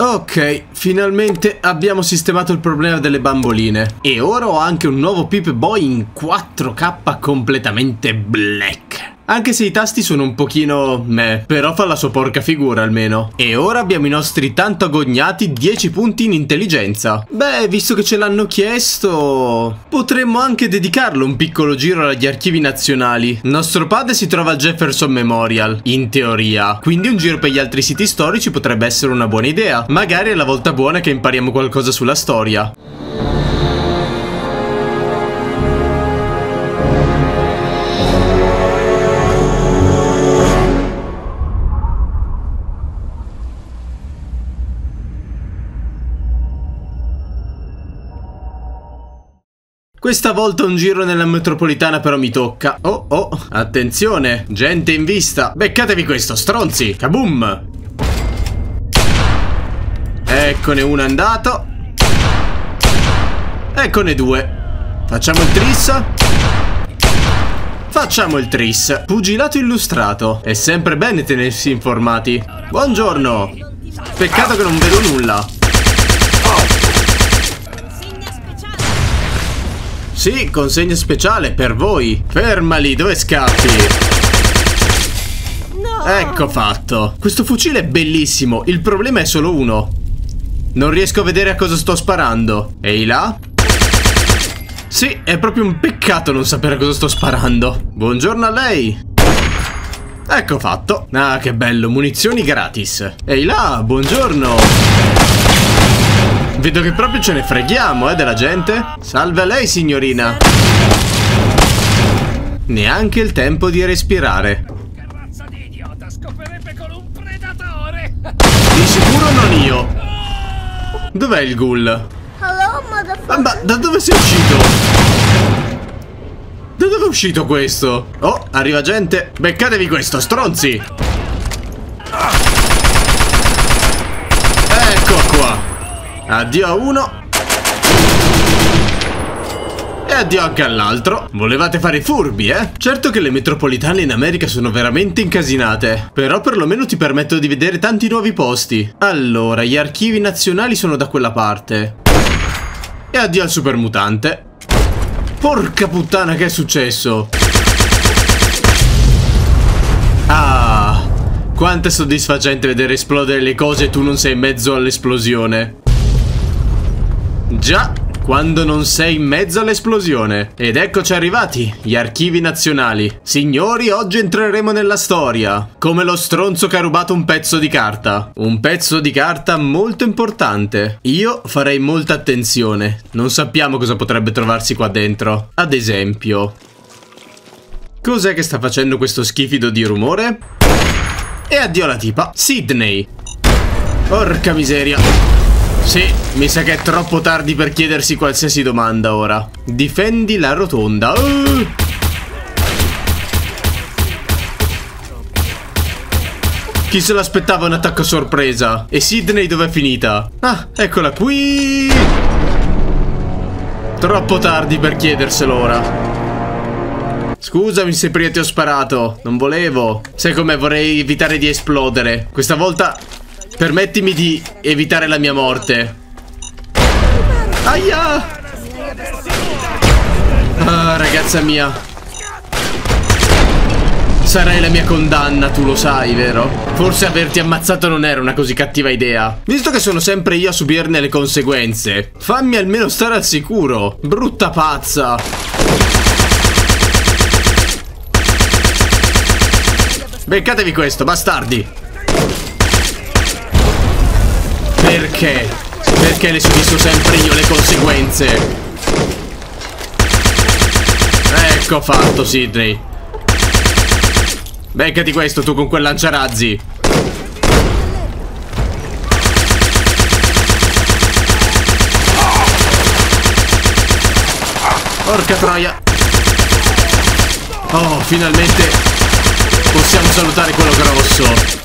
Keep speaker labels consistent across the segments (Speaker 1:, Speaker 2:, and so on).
Speaker 1: Ok, finalmente abbiamo sistemato il problema delle bamboline. E ora ho anche un nuovo Pip-Boy in 4K completamente black. Anche se i tasti sono un pochino meh, però fa la sua porca figura almeno. E ora abbiamo i nostri tanto agognati 10 punti in intelligenza. Beh, visto che ce l'hanno chiesto, potremmo anche dedicarlo un piccolo giro agli archivi nazionali. Il nostro padre si trova al Jefferson Memorial, in teoria. Quindi un giro per gli altri siti storici potrebbe essere una buona idea. Magari è la volta buona che impariamo qualcosa sulla storia. Questa volta un giro nella metropolitana però mi tocca. Oh, oh, attenzione, gente in vista. Beccatevi questo, stronzi. Kaboom. Eccone uno andato. Eccone due. Facciamo il tris. Facciamo il tris. Pugilato illustrato. È sempre bene tenersi informati. Buongiorno. Peccato che non vedo nulla. Sì, consegna speciale per voi. Fermali, dove scappi? No. Ecco fatto. Questo fucile è bellissimo. Il problema è solo uno. Non riesco a vedere a cosa sto sparando. Ehi là? Sì, è proprio un peccato non sapere a cosa sto sparando. Buongiorno a lei. Ecco fatto. Ah, che bello, munizioni gratis. Ehi là, buongiorno. Vedo che proprio ce ne freghiamo, della gente. Salve a lei, signorina. Neanche il tempo di respirare.
Speaker 2: Che razza di idiota scoperebbe con un predatore?
Speaker 1: Di sicuro non io. Dov'è il ghoul?
Speaker 3: Hello, motherfucker.
Speaker 1: Ma da dove sei uscito? Da dove è uscito questo? Oh, arriva gente. Beccatevi questo, stronzi. Ecco qua. Addio a uno. E addio anche all'altro. Volevate fare i furbi, eh? Certo che le metropolitane in America sono veramente incasinate, però perlomeno ti permettono di vedere tanti nuovi posti. Allora, gli archivi nazionali sono da quella parte. E addio al supermutante. Porca puttana, che è successo? Ah, quanto è soddisfacente vedere esplodere le cose e tu non sei in mezzo all'esplosione. Già, quando non sei in mezzo all'esplosione. Ed eccoci arrivati, gli archivi nazionali. Signori, oggi entreremo nella storia. Come lo stronzo che ha rubato un pezzo di carta. Un pezzo di carta molto importante. Io farei molta attenzione. Non sappiamo cosa potrebbe trovarsi qua dentro. Ad esempio, cos'è che sta facendo questo schifido di rumore? E addio alla tipa. Sydney. Porca miseria. Sì, mi sa che è troppo tardi per chiedersi qualsiasi domanda ora. Difendi la rotonda. Chi se l'aspettava un attacco sorpresa? E Sydney dov'è finita? Ah, eccola qui. Troppo tardi per chiederselo ora. Scusami se prima ti ho sparato. Non volevo. Sai com'è, vorrei evitare di esplodere. Questa volta permettimi di evitare la mia morte. Aia! Ah, ragazza mia. Sarai la mia condanna, tu lo sai, vero? Forse averti ammazzato non era una così cattiva idea. Visto che sono sempre io a subirne le conseguenze, fammi almeno stare al sicuro. Brutta pazza. Beccatevi questo, bastardi. Perché? Perché ne subisco sempre io le conseguenze? Ecco fatto, Sydney. Beccati questo tu con quel lanciarazzi. Porca troia. Oh, finalmente possiamo salutare quello grosso.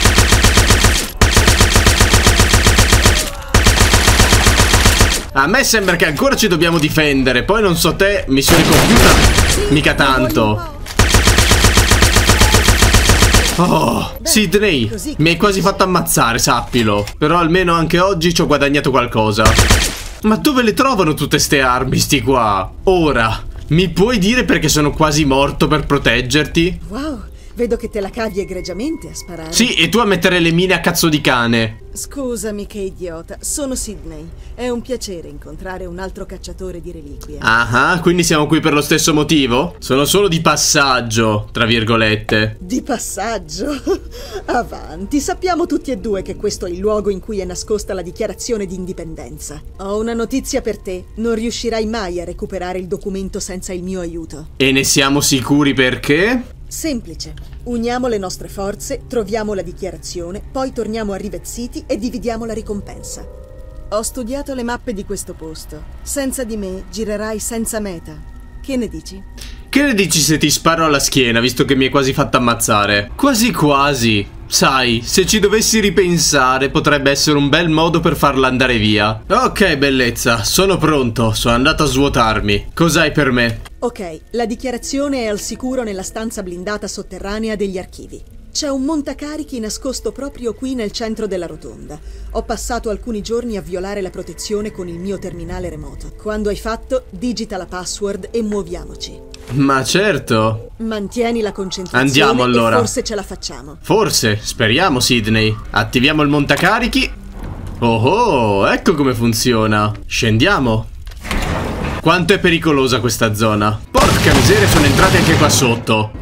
Speaker 1: A me sembra che ancora ci dobbiamo difendere. Poi non so te, missione compiuta mica tanto. Oh, Sidney, mi hai quasi fatto ammazzare, sappilo. Però almeno anche oggi ci ho guadagnato qualcosa. Ma dove le trovano tutte ste armi, sti qua? Ora, mi puoi dire perché sono quasi morto per proteggerti?
Speaker 4: Wow, vedo che te la cavi egregiamente a sparare.
Speaker 1: Sì, e tu a mettere le mine a cazzo di cane.
Speaker 4: Scusami che idiota, sono Sidney. È un piacere incontrare un altro cacciatore di reliquie.
Speaker 1: Ah, quindi siamo qui per lo stesso motivo? Sono solo di passaggio, tra virgolette.
Speaker 4: Di passaggio? Avanti, sappiamo tutti e due che questo è il luogo in cui è nascosta la dichiarazione di indipendenza. Ho una notizia per te, non riuscirai mai a recuperare il documento senza il mio aiuto.
Speaker 1: E ne siamo sicuri perché?
Speaker 4: Semplice. Uniamo le nostre forze, troviamo la dichiarazione, poi torniamo a Rivet City e dividiamo la ricompensa. Ho studiato le mappe di questo posto. Senza di me girerai senza meta. Che ne dici?
Speaker 1: Che ne dici se ti sparo alla schiena, visto che mi hai quasi fatto ammazzare? Quasi quasi. Sai, se ci dovessi ripensare potrebbe essere un bel modo per farla andare via. Ok, bellezza, sono pronto, sono andato a svuotarmi. Cos'hai per me?
Speaker 4: Ok, la dichiarazione è al sicuro nella stanza blindata sotterranea degli archivi. C'è un montacarichi nascosto proprio qui nel centro della rotonda. Ho passato alcuni giorni a violare la protezione con il mio terminale remoto. Quando hai fatto, digita la password e muoviamoci.
Speaker 1: Ma certo.
Speaker 4: Mantieni la concentrazione.
Speaker 1: Andiamo allora.
Speaker 4: E forse ce la facciamo.
Speaker 1: Forse, speriamo, Sidney. Attiviamo il montacarichi. Oh, ecco come funziona. Scendiamo. Quanto è pericolosa questa zona. Porca miseria, sono entrati anche qua sotto.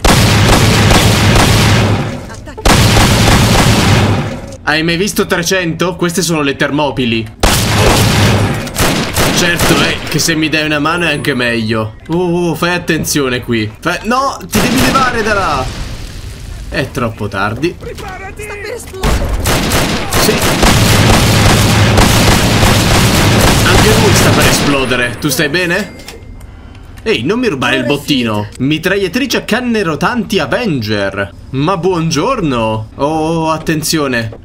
Speaker 1: Hai mai visto 300? Queste sono le Termopili. Certo è che se mi dai una mano è anche meglio. Fai attenzione qui. No, ti devi levare da là. È troppo tardi.
Speaker 2: Preparati!
Speaker 4: Sta per esplodere.
Speaker 1: Sì. Anche lui sta per esplodere. Tu stai bene? Ehi, non mi rubare il bottino. Mitragliatrice a canne rotanti Avenger. Ma buongiorno. Oh, attenzione.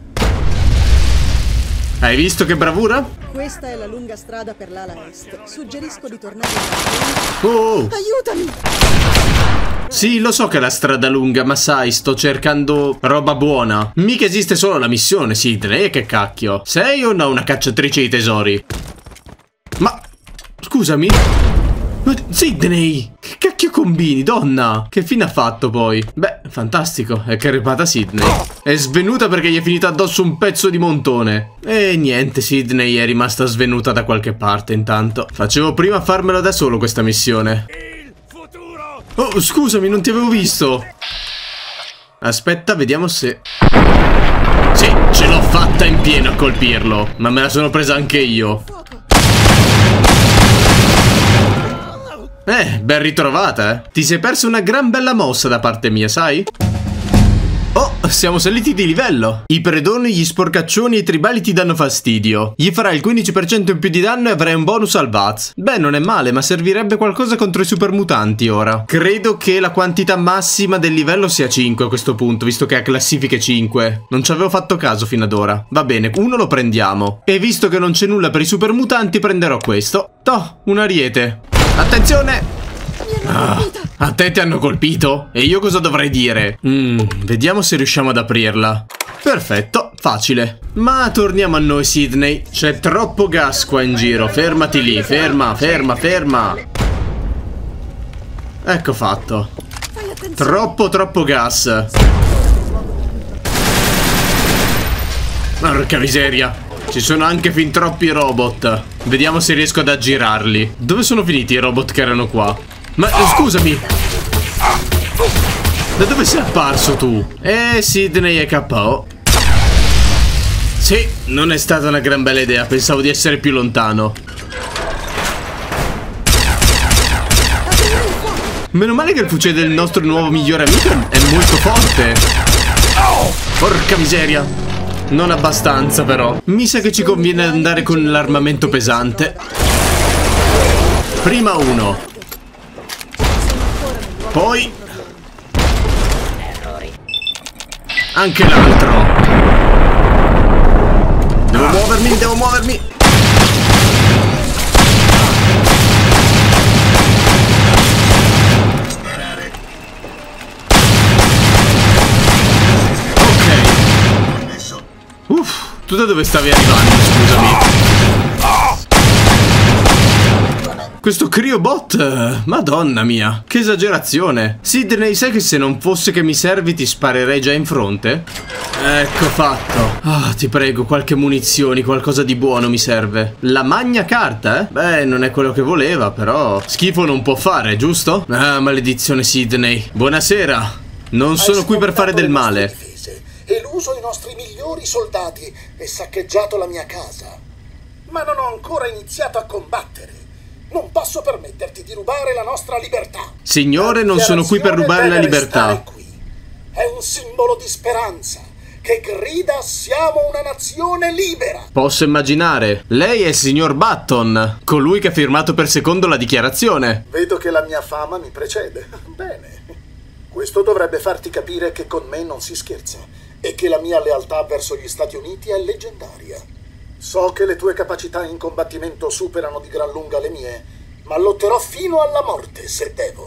Speaker 1: Hai visto che bravura?
Speaker 4: Questa è la lunga strada per l'ala est. Suggerisco di tornare
Speaker 1: Oh!
Speaker 4: Aiutami!
Speaker 1: Sì, lo so che è la strada lunga, ma sai, sto cercando roba buona. Mica esiste solo la missione, Sidney, e che cacchio. Sei o no una cacciatrice di tesori? Ma... scusami? Ma Sidney! Che cacchio combini, donna? Che fine ha fatto poi? Beh, fantastico, è crepata Sidney. È svenuta perché gli è finito addosso un pezzo di montone. E niente, Sidney è rimasta svenuta da qualche parte intanto. Facevo prima a farmelo da solo questa missione.
Speaker 2: Il futuro!
Speaker 1: Oh, scusami, non ti avevo visto. Aspetta, vediamo se... Sì, ce l'ho fatta in pieno a colpirlo. Ma me la sono presa anche io. Ben ritrovata, eh. Ti sei perso una gran bella mossa da parte mia, sai? Oh, siamo saliti di livello. I predoni, gli sporcaccioni e i tribali ti danno fastidio. Gli farai il 15% in più di danno e avrai un bonus al Vaz. Beh, non è male, ma servirebbe qualcosa contro i supermutanti ora. Credo che la quantità massima del livello sia 5 a questo punto, visto che ha classifiche 5. Non ci avevo fatto caso fino ad ora. Va bene, uno lo prendiamo. E visto che non c'è nulla per i supermutanti, prenderò questo. Toh, un ariete. Attenzione! A te ti hanno colpito? E io cosa dovrei dire? Vediamo se riusciamo ad aprirla. Perfetto, facile. Ma torniamo a noi, Sidney. C'è troppo gas qua in giro. Fermati lì, ferma. Ecco fatto. Troppo gas. Porca miseria. Ci sono anche fin troppi robot. Vediamo se riesco ad aggirarli. Dove sono finiti i robot che erano qua? Ma scusami. Da dove sei apparso tu? Sidney è KO. Sì, non è stata una gran bella idea. Pensavo di essere più lontano. Meno male che il fucile del nostro nuovo migliore amico è molto forte. Porca miseria. Non abbastanza però. Mi sa che ci conviene andare con l'armamento pesante. Prima uno. Poi anche l'altro. Devo muovermi. Tu da dove stavi arrivando, scusami? Questo Cryobot, madonna mia, che esagerazione. Sydney, sai che se non fosse che mi servi ti sparerei già in fronte? Ecco fatto. Ah, ti prego, qualche munizioni, qualcosa di buono mi serve. La magna carta, eh? Beh, non è quello che voleva, però schifo non può fare, giusto? Ah, maledizione Sydney. Buonasera. Non sono qui per fare del male.
Speaker 5: Eluso i nostri migliori soldati e saccheggiato la mia casa. Ma non ho ancora iniziato a combattere. Non posso permetterti di rubare la nostra libertà.
Speaker 1: Signore, non sono qui per rubare la libertà.
Speaker 5: Qui. È un simbolo di speranza che grida siamo una nazione libera.
Speaker 1: Posso immaginare. Lei è il signor Button, colui che ha firmato per secondo la dichiarazione.
Speaker 5: Vedo che la mia fama mi precede. Bene. Questo dovrebbe farti capire che con me non si scherza e che la mia lealtà verso gli Stati Uniti è leggendaria. So che le tue capacità in combattimento superano di gran lunga le mie, ma lotterò fino alla morte se devo.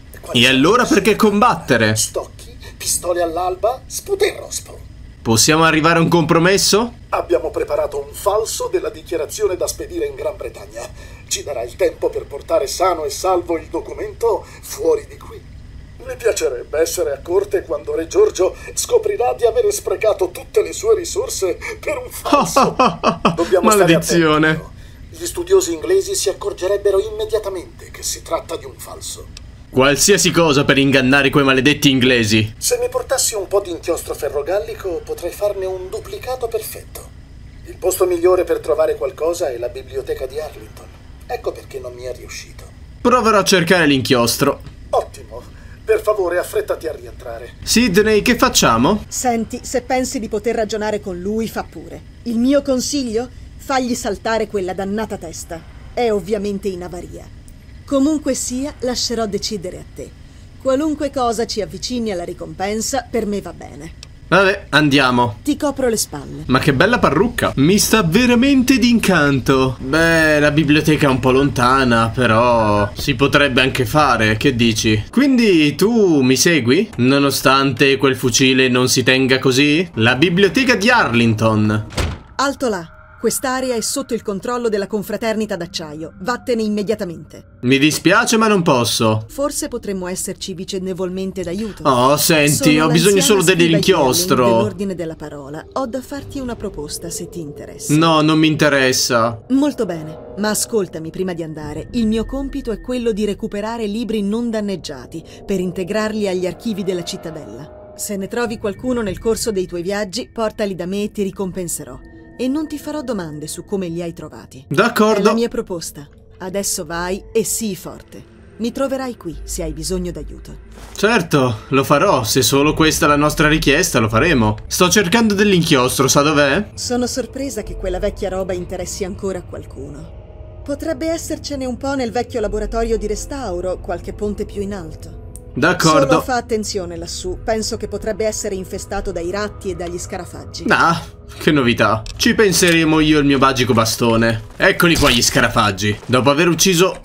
Speaker 1: E allora perché combattere?
Speaker 5: Stocchi, pistole all'alba, sputerrospo.
Speaker 1: Possiamo arrivare a un compromesso?
Speaker 5: Abbiamo preparato un falso della dichiarazione da spedire in Gran Bretagna. Ci darà il tempo per portare sano e salvo il documento fuori di qui. Mi piacerebbe essere a corte quando Re Giorgio scoprirà di aver sprecato tutte le sue risorse per un falso. Dobbiamo
Speaker 1: maledizione.
Speaker 5: Stare attenti. Gli studiosi inglesi si accorgerebbero immediatamente che si tratta di un falso.
Speaker 1: Qualsiasi cosa per ingannare quei maledetti inglesi.
Speaker 5: Se mi portassi un po' di inchiostro ferrogallico potrei farne un duplicato perfetto. Il posto migliore per trovare qualcosa è la biblioteca di Arlington. Ecco perché non mi è riuscito.
Speaker 1: Proverò a cercare l'inchiostro.
Speaker 5: Ottimo. Per favore, affrettati a rientrare.
Speaker 1: Sydney, che facciamo?
Speaker 4: Senti, se pensi di poter ragionare con lui, fa pure. Il mio consiglio? Fagli saltare quella dannata testa. È ovviamente in avaria. Comunque sia, lascerò decidere a te. Qualunque cosa ci avvicini alla ricompensa, per me va bene.
Speaker 1: Vabbè, andiamo.
Speaker 4: Ti copro le spalle.
Speaker 1: Ma che bella parrucca. Mi sta veramente d'incanto. Beh, la biblioteca è un po' lontana, però si potrebbe anche fare, che dici? Quindi tu mi segui? Nonostante quel fucile non si tenga così? La biblioteca di Arlington.
Speaker 4: Alto là. Quest'area è sotto il controllo della confraternita d'acciaio. Vattene immediatamente.
Speaker 1: Mi dispiace, ma non posso.
Speaker 4: Forse potremmo esserci vicendevolmente d'aiuto.
Speaker 1: Oh, senti, ho bisogno solo dell'inchiostro.
Speaker 4: Nell'ordine della parola. Ho da farti una proposta, se ti interessa.
Speaker 1: No, non mi interessa.
Speaker 4: Molto bene, ma ascoltami prima di andare. Il mio compito è quello di recuperare libri non danneggiati per integrarli agli archivi della cittadella. Se ne trovi qualcuno nel corso dei tuoi viaggi, portali da me e ti ricompenserò. E non ti farò domande su come li hai trovati.
Speaker 1: D'accordo.
Speaker 4: È la mia proposta. Adesso vai e sii forte. Mi troverai qui se hai bisogno d'aiuto.
Speaker 1: Certo, lo farò. Se solo questa è la nostra richiesta, lo faremo. Sto cercando dell'inchiostro, sa dov'è?
Speaker 4: Sono sorpresa che quella vecchia roba interessi ancora a qualcuno. Potrebbe essercene un po' nel vecchio laboratorio di restauro, qualche ponte più in alto.
Speaker 1: D'accordo.
Speaker 4: Solo fa attenzione lassù. Penso che potrebbe essere infestato dai ratti e dagli scarafaggi.
Speaker 1: Ah, che novità. Ci penseremo io e il mio magico bastone. Eccoli qua gli scarafaggi. Dopo aver ucciso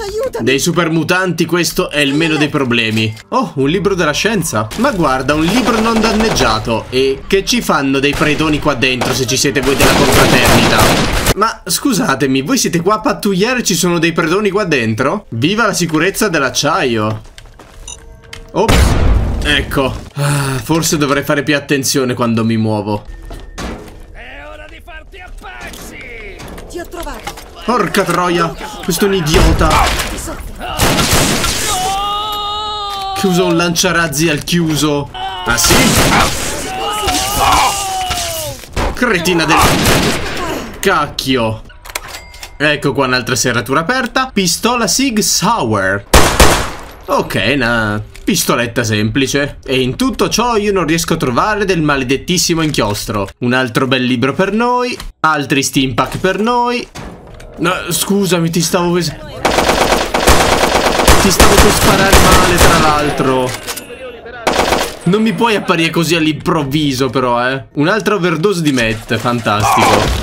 Speaker 1: dei super mutanti, questo è il meno dei problemi. Oh, un libro della scienza. Ma guarda, un libro non danneggiato. E che ci fanno dei predoni qua dentro se ci siete voi della confraternita? Ma scusatemi, voi siete qua a pattugliare e ci sono dei predoni qua dentro? Viva la sicurezza dell'acciaio. Ops, ecco. Forse dovrei fare più attenzione quando mi muovo.
Speaker 2: È ora di farti a pezzi!
Speaker 4: Ti ho trovato.
Speaker 1: Porca troia, questo è un idiota che usa un lanciarazzi al chiuso. Ah sì? Cretina del... Cacchio. Ecco qua un'altra serratura aperta. Pistola Sig Sauer. Ok, una pistoletta semplice. E in tutto ciò io non riesco a trovare del maledettissimo inchiostro. Un altro bel libro per noi. Altri steam pack per noi. No, scusami, ti stavo per sparare male, tra l'altro. Non mi puoi apparire così all'improvviso, però, eh. Un'altra overdose di meth, fantastico.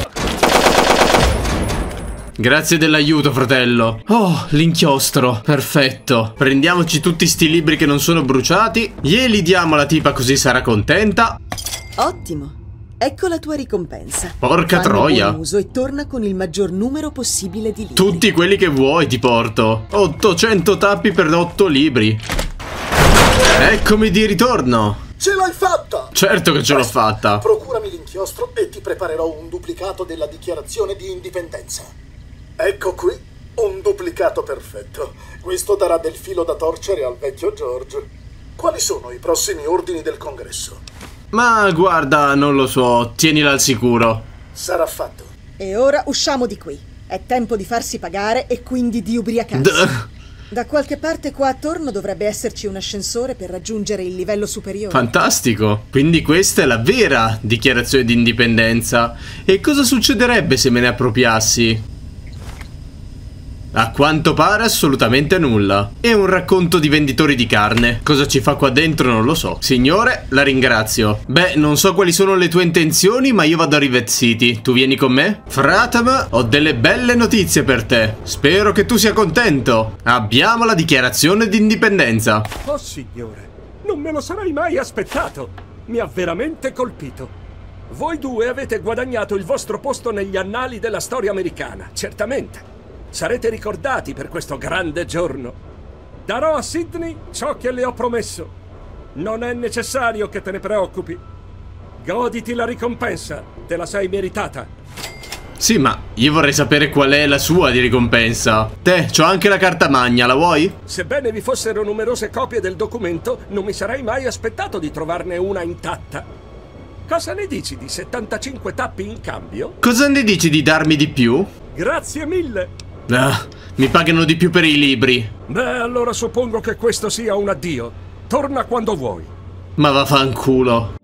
Speaker 1: Grazie dell'aiuto, fratello. Oh, l'inchiostro, perfetto. Prendiamoci tutti sti libri che non sono bruciati. Glieli diamo alla tipa così sarà contenta.
Speaker 4: Ottimo. Ecco la tua ricompensa.
Speaker 1: Porca
Speaker 4: Fanne
Speaker 1: troia.
Speaker 4: buon uso e torna con il maggior numero possibile di libri.
Speaker 1: Tutti quelli che vuoi ti porto. 800 tappi per 8 libri. Eccomi di ritorno.
Speaker 5: Ce l'hai fatta!
Speaker 1: Certo che ce l'ho fatta.
Speaker 5: Procurami l'inchiostro e ti preparerò un duplicato della dichiarazione di indipendenza. Ecco qui, un duplicato perfetto. Questo darà del filo da torcere al vecchio George. Quali sono i prossimi ordini del congresso?
Speaker 1: Ma guarda, non lo so, tienila al sicuro.
Speaker 5: Sarà fatto.
Speaker 4: E ora usciamo di qui. È tempo di farsi pagare e quindi di ubriacarsi. Da qualche parte qua attorno dovrebbe esserci un ascensore per raggiungere il livello superiore.
Speaker 1: Fantastico, quindi questa è la vera dichiarazione di indipendenza. E cosa succederebbe se me ne appropriassi? A quanto pare assolutamente nulla. È un racconto di venditori di carne. Cosa ci fa qua dentro non lo so. Signore, la ringrazio. Beh, non so quali sono le tue intenzioni, ma io vado a Rivet City. Tu vieni con me? Fratam, ho delle belle notizie per te. Spero che tu sia contento. Abbiamo la dichiarazione di indipendenza.
Speaker 2: Oh signore, non me lo sarei mai aspettato. Mi ha veramente colpito. Voi due avete guadagnato il vostro posto negli annali della storia americana, certamente. Sarete ricordati per questo grande giorno. Darò a Sydney ciò che le ho promesso. Non è necessario che te ne preoccupi. Goditi la ricompensa, te la sei meritata.
Speaker 1: Sì, ma io vorrei sapere qual è la sua di ricompensa. Te, c'ho anche la carta magna, la vuoi?
Speaker 2: Sebbene vi fossero numerose copie del documento, non mi sarei mai aspettato di trovarne una intatta. Cosa ne dici di 75 tappi in cambio?
Speaker 1: Cosa ne dici di darmi di più?
Speaker 2: Grazie mille.
Speaker 1: Ah, mi pagano di più per i libri.
Speaker 2: Beh, allora suppongo che questo sia un addio. Torna quando vuoi.
Speaker 1: Ma vaffanculo.